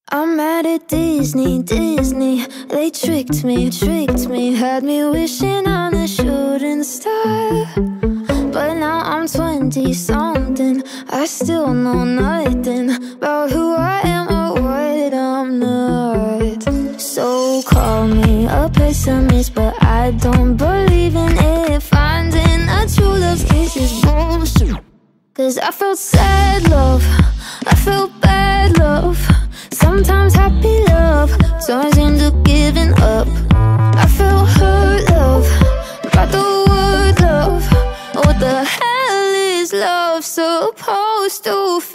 I'm mad at Disney, Disney. They tricked me, had me wishing on a shooting star. But now I'm 20-something, I still know nothing about who I am or what I'm not. So call me a pessimist, but I don't believe in it. Finding a true love's kiss is bullshit. Cause I felt sad love, I felt bad love, sometimes happy love turns into giving up. I felt hurt love, about the word love. What the hell is love supposed to